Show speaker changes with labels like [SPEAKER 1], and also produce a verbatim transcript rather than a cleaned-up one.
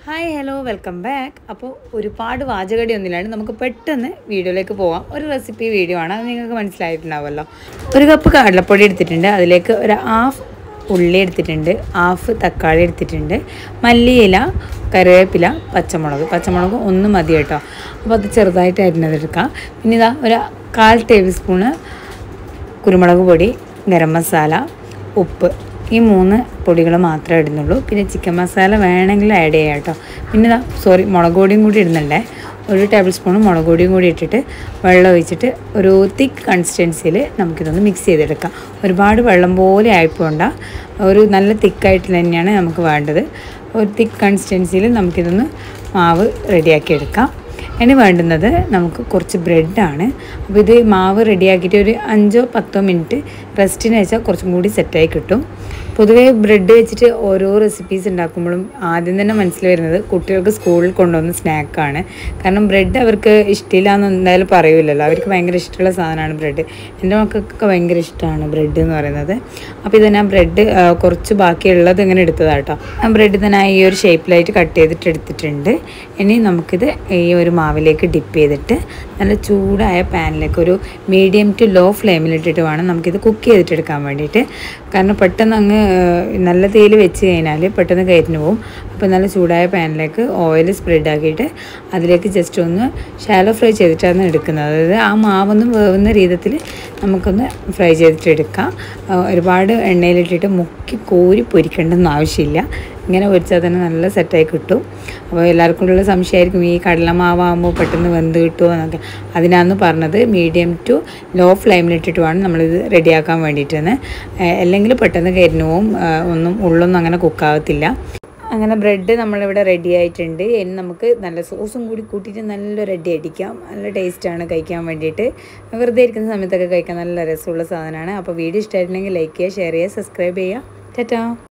[SPEAKER 1] Hi hello welcome back. അപ്പോൾ ഒരുപാട് വാചകടി ഒന്നുമില്ലാണ്ട് നമുക്ക് പെട്ടെന്ന് വീഡിയോയിലേക്ക് പോവാം. ഒരു റെസിപ്പി വീഡിയോ ആണ്, അത് നിങ്ങൾക്ക് മനസ്സിലായിട്ടുണ്ടാവുമല്ലോ. ഒരു കപ്പ് കടലപ്പൊടി എടുത്തിട്ടുണ്ട്, അതിലേക്ക് ഒരു ഹാഫ് ഉള്ളി എടുത്തിട്ടുണ്ട്, ഹാഫ് തക്കാളി എടുത്തിട്ടുണ്ട്, മല്ലിയില, കറിവേപ്പില, പച്ചമുളക് പച്ചമുളക് ഒന്ന് മതി കേട്ടോ. അപ്പോൾ അത് ചെറുതായിട്ട് അരിഞ്ഞതെടുക്കാം. പിന്നെ ഇതാ ഒരു കാൽ ടേബിൾ സ്പൂണ് കുരുമുളക് പൊടി, ഗരം മസാല, ഉപ്പ്, ഈ മൂന്ന് പൊടികൾ മാത്രമേ ഇടുന്നുള്ളൂ. പിന്നെ ചിക്കൻ മസാല വേണമെങ്കിൽ ആഡ് ചെയ്യാം കേട്ടോ. പിന്നെ ഇതാ സോറി മുളക് പൊടിയും കൂടി ഇടുന്നുണ്ടേ. ഒരു ടേബിൾ സ്പൂൺ മുളക് പൊടിയും കൂടി ഇട്ടിട്ട് വെള്ളം ഒഴിച്ചിട്ട് ഒരു തിക്ക് കൺസിസ്റ്റൻസിയിൽ നമുക്കിതൊന്ന് മിക്സ് ചെയ്തെടുക്കാം. ഒരുപാട് വെള്ളം പോലെ ആയിപ്പോണ്ട, ഒരു നല്ല തിക്കായിട്ട് തന്നെയാണ് നമുക്ക് വേണ്ടത്. ഒരു തിക്ക് കൺസിസ്റ്റൻസിയിൽ നമുക്കിതൊന്ന് മാവ് റെഡിയാക്കി എടുക്കാം. ഇനി വേണ്ടുന്നത് നമുക്ക് കുറച്ച് ബ്രെഡാണ്. അപ്പോൾ ഇത് മാവ് റെഡിയാക്കിയിട്ട് ഒരു അഞ്ചോ പത്തോ മിനിറ്റ് റെസ്റ്റിന് വെച്ചാൽ കുറച്ചും കൂടി സെറ്റായി കിട്ടും. പൊതുവേ ബ്രെഡ് വെച്ചിട്ട് ഓരോ റെസിപ്പീസ് ഉണ്ടാക്കുമ്പോഴും ആദ്യം തന്നെ മനസ്സിൽ വരുന്നത് കുട്ടികൾക്ക് സ്കൂളിൽ കൊണ്ടുവന്ന സ്നാക്കാണ്. കാരണം ബ്രെഡ് അവർക്ക് ഇഷ്ടമില്ല എന്ന് എന്തായാലും പറയൂലല്ലോ, അവർക്ക് ഭയങ്കര ഇഷ്ടമുള്ള സാധനമാണ് ബ്രെഡ്. എൻ്റെ മക്കൾക്കൊക്കെ ഭയങ്കര ഇഷ്ടമാണ് ബ്രെഡ് എന്ന് പറയുന്നത്. അപ്പോൾ ഇത് ഞാൻ ബ്രെഡ് കുറച്ച് ബാക്കിയുള്ളത് ഇങ്ങനെ എടുത്തതാട്ടോ. ആ ബ്രെഡ് തന്നെ ഈ ഒരു ഷേപ്പിലായിട്ട് കട്ട് ചെയ്തിട്ട് എടുത്തിട്ടുണ്ട്. ഇനി നമുക്കിത് ഈ ഒരു മാവിലേക്ക് ഡിപ്പ് ചെയ്തിട്ട് നല്ല ചൂടായ പാനിലേക്ക് ഒരു മീഡിയം ടു ലോ ഫ്ലെയിമിലിട്ടിട്ട് വേണം നമുക്കിത് കുക്ക് ചെയ്തിട്ടെടുക്കാൻ വേണ്ടിയിട്ട്. കാരണം പെട്ടെന്ന് അങ്ങ് നല്ല തീയിൽ വെച്ച് കഴിഞ്ഞാൽ പെട്ടെന്ന് കരിഞ്ഞു പോകും. അപ്പോൾ നല്ല ചൂടായ പാനിലേക്ക് ഓയിൽ സ്പ്രെഡ് ആക്കിയിട്ട് അതിലേക്ക് ജസ്റ്റ് ഒന്ന് ഷാലോ ഫ്രൈ ചെയ്തിട്ടാണ് എടുക്കുന്നത്. അതായത് ആ മാവൊന്നും വേവുന്ന രീതിയിൽ നമുക്കൊന്ന് ഫ്രൈ ചെയ്തിട്ട് എടുക്കാം. ഒരുപാട് എണ്ണയിലിട്ടിട്ട് മുക്കി കോരി പൊരിക്കേണ്ടെന്ന് ആവശ്യമില്ല. ഇങ്ങനെ പൊരിച്ചാൽ തന്നെ നല്ല സെറ്റായി കിട്ടും. അപ്പോൾ എല്ലാവർക്കും ഉള്ള സംശയമായിരിക്കും ഈ കടലമാവാകുമ്പോൾ പെട്ടെന്ന് വെന്ത് കിട്ടുമോ എന്നൊക്കെ. അതിനാന്ന് പറഞ്ഞത് മീഡിയം ടു ലോ ഫ്ലെയിമിലിട്ടിട്ട് വേണം നമ്മളിത് റെഡിയാക്കാൻ വേണ്ടിയിട്ട് തന്നെ. അല്ലെങ്കിൽ പെട്ടെന്ന് കരിഞ്ഞു പോവും, ഒന്നും ഉള്ളൊന്നും അങ്ങനെ കുക്കാവത്തില്ല. അങ്ങനെ ബ്രെഡ് നമ്മളിവിടെ റെഡി ആയിട്ടുണ്ട്. ഇനി നമുക്ക് നല്ല സോസും കൂടി കൂട്ടിയിട്ട് നല്ല റെഡി അടിക്കാം. നല്ല ടേസ്റ്റാണ് കഴിക്കാൻ വേണ്ടിയിട്ട്. വെറുതെ ഇരിക്കുന്ന സമയത്തൊക്കെ കഴിക്കാൻ നല്ല രസമുള്ള സാധനമാണ്. അപ്പോൾ വീഡിയോ ഇഷ്ടമായിട്ടുണ്ടെങ്കിൽ ലൈക്ക് ചെയ്യുക, ഷെയർ ചെയ്യുക, സബ്സ്ക്രൈബ് ചെയ്യുക. ടാറ്റാ.